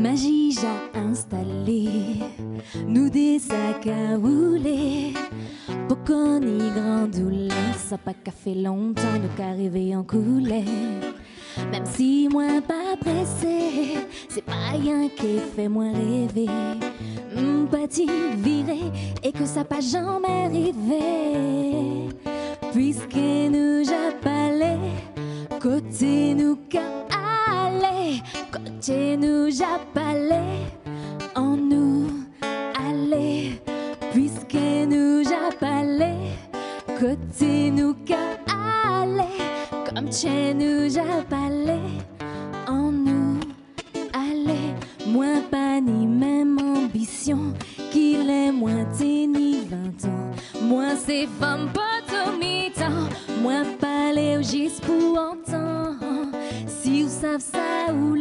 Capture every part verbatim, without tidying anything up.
Magie j'ai installé, nous des sacs à rouler. Pour qu'on y grandoule, ça pas qu'à fait longtemps nous qu'arriver en couler. Même si moi pas pressé, c'est pas rien qui fait moins rêver. Petit viré et que ça pas jamais arrivé. Puisque nous j'ai parlé, côté nous qu'à aller, côté nous j'ai parlé, en nous aller. Puisque nous j'ai parlé, côté nous qu'à aller, comme chez nous j'ai parlé, en nous aller. Moins pas ni même ambition, qu'il est moins ni vingt ans. Moins c'est femme pas tout mi-temps, moins parler au juste pour entendre. Si vous savez ça ou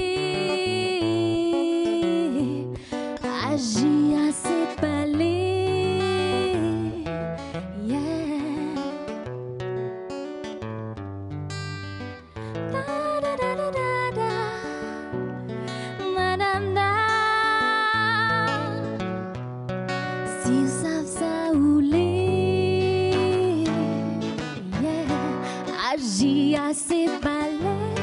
les agir assez parler, yeah. Da, da, da, da, da, da. Madame da. Si vous savez ça ou les, yeah. Agir assez parler,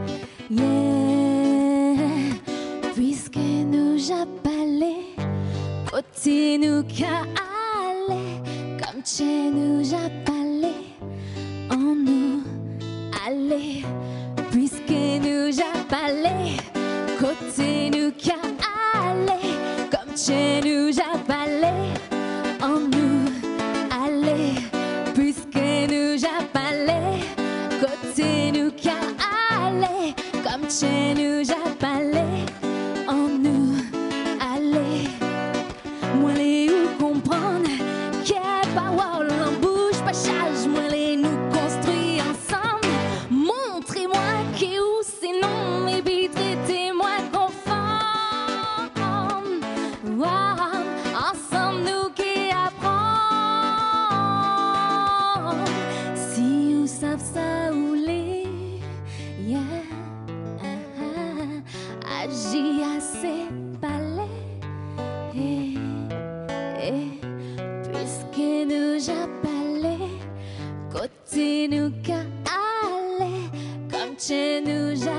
yeah. Puisque nous j'ai parlé, côté nous qu'à aller, comme chez nous j'ai parlé, en nous aller. Puisque nous j'ai parlé, côté nous qu'à aller, comme chez nous j'ai parlé, en nous aller. Puisque nous j'ai parlé, côté nous qu'à aller, comme chez nous j'ai parlé, en nous aller. Moi les ou comprendre qu'est parole en bouche pas charge, moi les nous construire ensemble. Montrez-moi qui ou sinon et puis traitez-moi conforme. Wow, ensemble nous qui apprend. Si vous savez ça ou les, yeah. Agis assez parler, eh, eh. Puisque nous j'ai parlé, côté nous qu'à aller, comme chez nous j'ai